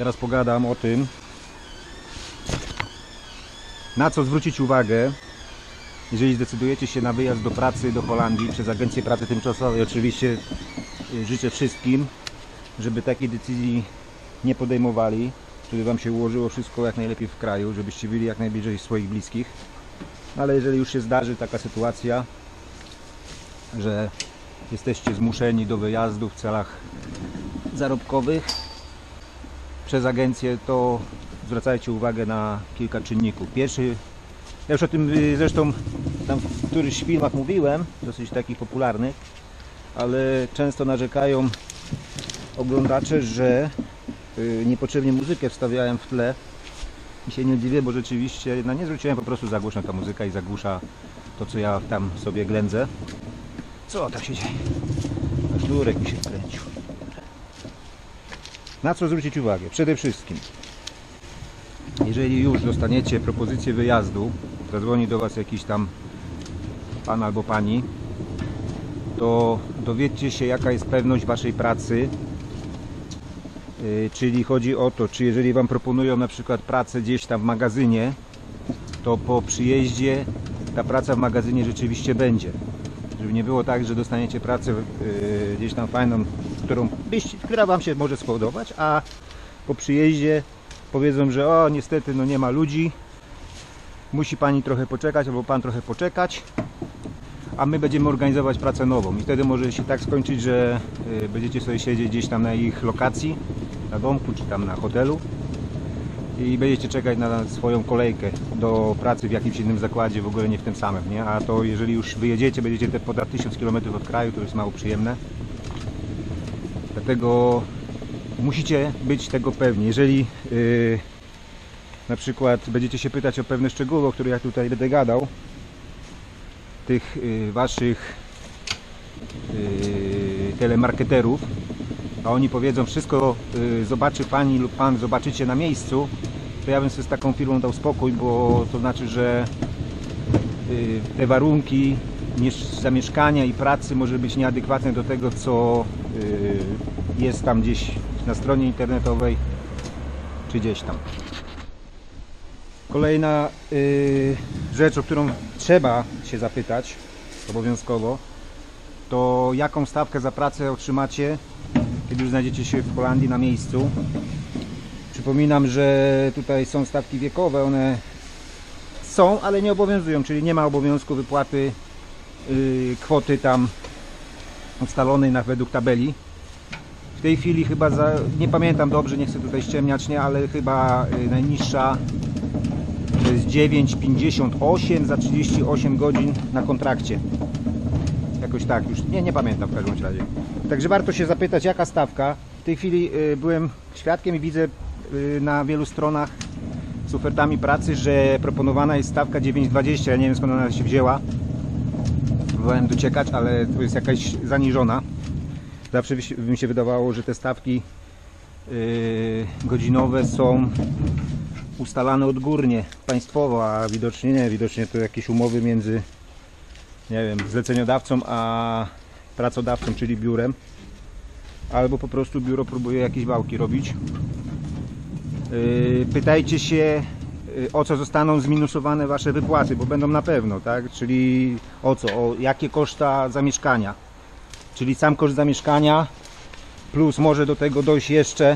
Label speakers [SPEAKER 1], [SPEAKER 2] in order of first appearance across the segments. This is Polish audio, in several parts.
[SPEAKER 1] Teraz pogadam o tym, na co zwrócić uwagę, jeżeli zdecydujecie się na wyjazd do pracy do Holandii przez Agencję Pracy Tymczasowej. Oczywiście życzę wszystkim, żeby takiej decyzji nie podejmowali, żeby Wam się ułożyło wszystko jak najlepiej w kraju, żebyście byli jak najbliżej swoich bliskich. Ale jeżeli już się zdarzy taka sytuacja, że jesteście zmuszeni do wyjazdu w celach zarobkowych przez agencję, to zwracajcie uwagę na kilka czynników. Pierwszy, ja już o tym zresztą tam w którychś filmach mówiłem, dosyć takich popularnych, ale często narzekają oglądacze, że niepotrzebnie muzykę wstawiałem w tle i się nie dziwię, bo rzeczywiście nie zwróciłem, po prostu zagłuszna ta muzyka i zagłusza to, co ja tam sobie ględzę. Co tam się dzieje? Aż durek mi się wkręcił. Na co zwrócić uwagę? Przede wszystkim, jeżeli już dostaniecie propozycję wyjazdu, zadzwoni do Was jakiś tam pan albo pani, to dowiedzcie się, jaka jest pewność Waszej pracy. Czyli chodzi o to, czy jeżeli Wam proponują na przykład pracę gdzieś tam w magazynie, to po przyjeździe ta praca w magazynie rzeczywiście będzie. Żeby nie było tak, że dostaniecie pracę gdzieś tam fajną, która Wam się może spodobać, a po przyjeździe powiedzą, że o niestety no nie ma ludzi, musi Pani trochę poczekać albo Pan trochę poczekać, a my będziemy organizować pracę nową. I wtedy może się tak skończyć, że będziecie sobie siedzieć gdzieś tam na ich lokacji, na domku czy tam na hotelu i będziecie czekać na swoją kolejkę do pracy w jakimś innym zakładzie, w ogóle nie w tym samym, nie? A to jeżeli już wyjedziecie, będziecie te ponad 1000 km od kraju, to jest mało przyjemne. Dlatego musicie być tego pewni. Jeżeli na przykład będziecie się pytać o pewne szczegóły, o których ja tutaj będę gadał, tych Waszych telemarketerów, a oni powiedzą, wszystko zobaczy Pani lub Pan, zobaczycie na miejscu, to ja bym sobie z taką firmą dał spokój, bo to znaczy, że te warunki zamieszkania i pracy może być nieadekwatne do tego, co jest tam gdzieś na stronie internetowej czy gdzieś tam. Kolejna rzecz, o którą trzeba się zapytać obowiązkowo, to jaką stawkę za pracę otrzymacie, kiedy już znajdziecie się w Holandii na miejscu. Przypominam, że tutaj są stawki wiekowe, one są, ale nie obowiązują, czyli nie ma obowiązku wypłaty kwoty tam ustalonej według tabeli. W tej chwili chyba, nie pamiętam dobrze, nie chcę tutaj ściemniać, nie, ale chyba najniższa to jest 9,58 za 38 godzin na kontrakcie. Jakoś tak, już nie pamiętam w każdym razie. Także warto się zapytać, jaka stawka. W tej chwili byłem świadkiem i widzę na wielu stronach z ofertami pracy, że proponowana jest stawka 9,20. Ja nie wiem, skąd ona się wzięła. Próbowałem dociekać, ale to jest jakaś zaniżona. Zawsze by mi się wydawało, że te stawki godzinowe są ustalane odgórnie, państwowo, a widocznie nie. Widocznie to jakieś umowy między, nie wiem, zleceniodawcą a pracodawcą, czyli biurem. Albo po prostu biuro próbuje jakieś wałki robić. Pytajcie się, o co zostaną zminusowane Wasze wypłaty, bo będą na pewno, tak? Czyli o co? O jakie koszta zamieszkania. Czyli sam koszt zamieszkania, plus może do tego dojść jeszcze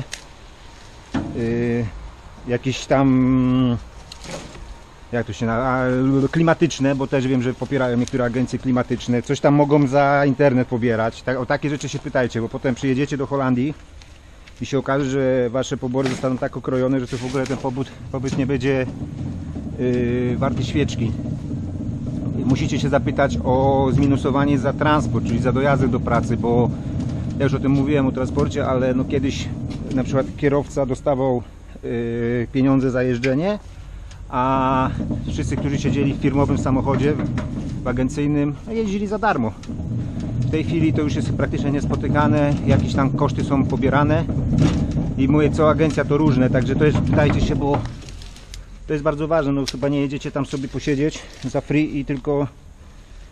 [SPEAKER 1] jakieś tam, jak to się nazywa, klimatyczne, bo też wiem, że popierają niektóre agencje klimatyczne, coś tam mogą za internet pobierać. O takie rzeczy się pytajcie, bo potem przyjedziecie do Holandii i się okaże, że Wasze pobory zostaną tak okrojone, że to w ogóle ten pobyt nie będzie warty świeczki. Musicie się zapytać o zminusowanie za transport, czyli za dojazdy do pracy, bo ja już o tym mówiłem, o transporcie, ale no kiedyś na przykład kierowca dostawał pieniądze za jeżdżenie, a wszyscy, którzy siedzieli w firmowym samochodzie, w agencyjnym, jeździli za darmo. W tej chwili to już jest praktycznie niespotykane, jakieś tam koszty są pobierane i mówię, co agencja to różne, także to jest, pytajcie się, bo to jest bardzo ważne. No chyba nie jedziecie tam sobie posiedzieć za free i tylko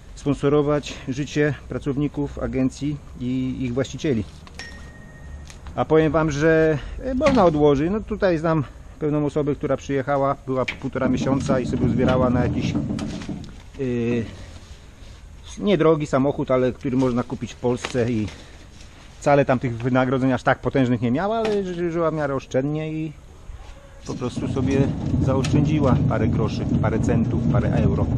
[SPEAKER 1] sponsorować życie pracowników agencji i ich właścicieli. A powiem wam, że można odłożyć. No tutaj znam pewną osobę, która przyjechała, była 1,5 miesiąca i sobie uzbierała na jakiś niedrogi samochód, ale który można kupić w Polsce i wcale tam tych wynagrodzeń aż tak potężnych nie miała, ale żyła w miarę oszczędnie i po prostu sobie zaoszczędziła parę groszy, parę centów, parę euro.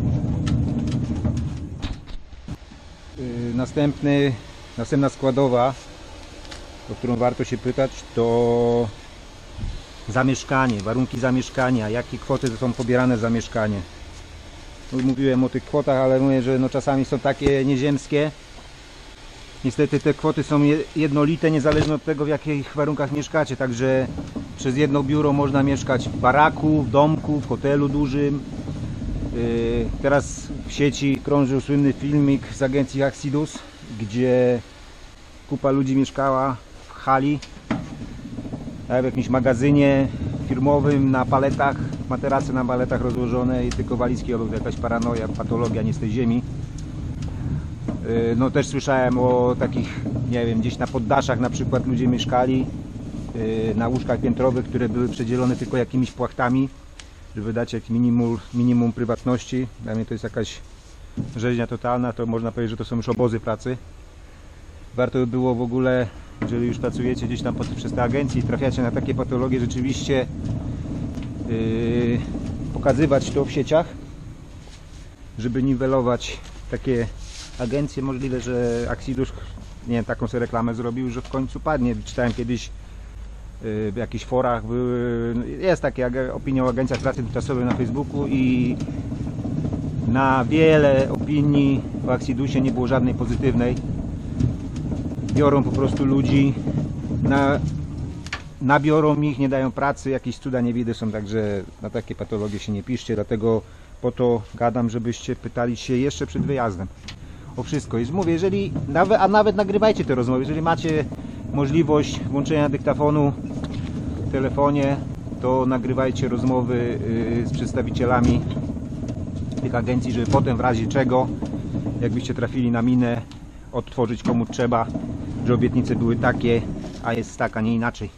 [SPEAKER 1] Następna składowa, o którą warto się pytać, to zamieszkanie, warunki zamieszkania, jakie kwoty są pobierane za mieszkanie. Mówiłem o tych kwotach, ale mówię, że no czasami są takie nieziemskie. Niestety te kwoty są jednolite, niezależnie od tego, w jakich warunkach mieszkacie. Także przez jedno biuro można mieszkać w baraku, w domku, w hotelu dużym. Teraz w sieci krążył słynny filmik z agencji Axidus, gdzie kupa ludzi mieszkała w hali, w jakimś magazynie firmowym na paletach, materace na paletach rozłożone i tylko walizki obok, jakaś paranoja, patologia nie z tej ziemi. No też słyszałem o takich, nie wiem, gdzieś na poddaszach na przykład ludzie mieszkali na łóżkach piętrowych, które były przedzielone tylko jakimiś płachtami, żeby dać jak minimum prywatności. Dla mnie to jest jakaś rzeźnia totalna, to można powiedzieć, że to są już obozy pracy. Warto by było w ogóle, jeżeli już pracujecie gdzieś tam przez te agencje i trafiacie na takie patologie, rzeczywiście pokazywać to w sieciach, żeby niwelować takie agencje. Możliwe, że Axidus, nie wiem, taką sobie reklamę zrobił, że w końcu padnie. Czytałem kiedyś w jakichś forach, jest takie opinie o agencjach pracy tymczasowej na Facebooku i na wiele opinii o Axidusie nie było żadnej pozytywnej. Biorą po prostu ludzi, nabiorą ich, nie dają pracy, jakieś cuda nie widzę są, także na takie patologie się nie piszcie, dlatego po to gadam, żebyście pytali się jeszcze przed wyjazdem o wszystko. Jest, mówię, jeżeli, nawet nagrywajcie te rozmowy, jeżeli macie możliwość włączenia dyktafonu w telefonie, to nagrywajcie rozmowy z przedstawicielami tych agencji, żeby potem w razie czego, jakbyście trafili na minę, odtworzyć komu trzeba, że obietnice były takie, a jest tak, a nie inaczej.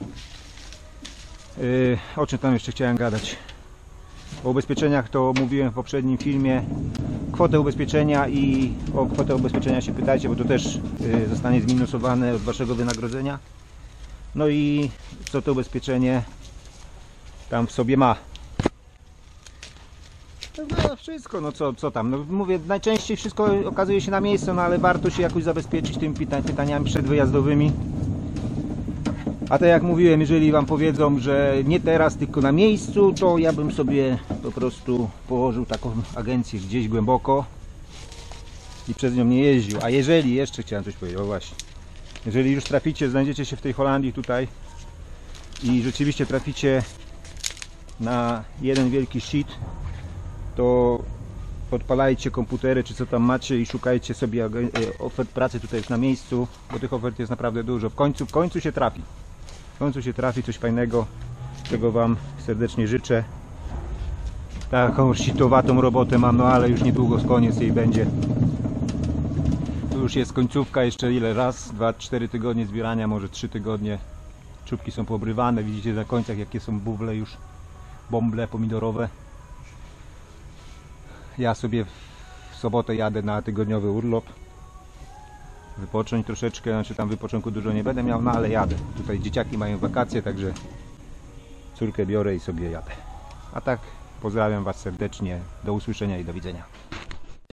[SPEAKER 1] O czym tam jeszcze chciałem gadać? O ubezpieczeniach to mówiłem w poprzednim filmie. Kwotę ubezpieczenia i o kwotę ubezpieczenia się pytajcie, bo to też zostanie zminusowane od waszego wynagrodzenia. No i co to ubezpieczenie tam w sobie ma. No wszystko, no co tam, no mówię, najczęściej wszystko okazuje się na miejscu, no ale warto się jakoś zabezpieczyć tymi pytaniami przedwyjazdowymi. A tak jak mówiłem, jeżeli wam powiedzą, że nie teraz, tylko na miejscu, to ja bym sobie po prostu położył taką agencję gdzieś głęboko i przez nią nie jeździł. A jeżeli, jeszcze chciałem coś powiedzieć, o właśnie, jeżeli już traficie, znajdziecie się w tej Holandii tutaj i rzeczywiście traficie na jeden wielki shit, to podpalajcie komputery, czy co tam macie i szukajcie sobie ofert pracy tutaj już na miejscu, bo tych ofert jest naprawdę dużo. W końcu się trafi. W końcu się trafi coś fajnego, czego wam serdecznie życzę. Taką shitowatą robotę mam, no ale już niedługo koniec jej będzie. Tu już jest końcówka, jeszcze ile? Raz, 2, 4 tygodnie zbierania, może 3 tygodnie. Czubki są poobrywane, widzicie na końcach jakie są buble już, bąble pomidorowe. Ja sobie w sobotę jadę na tygodniowy urlop, wypocząć troszeczkę, znaczy tam wypoczynku dużo nie będę miał, no ale jadę. Tutaj dzieciaki mają wakacje, także córkę biorę i sobie jadę. A tak pozdrawiam was serdecznie, do usłyszenia i do widzenia.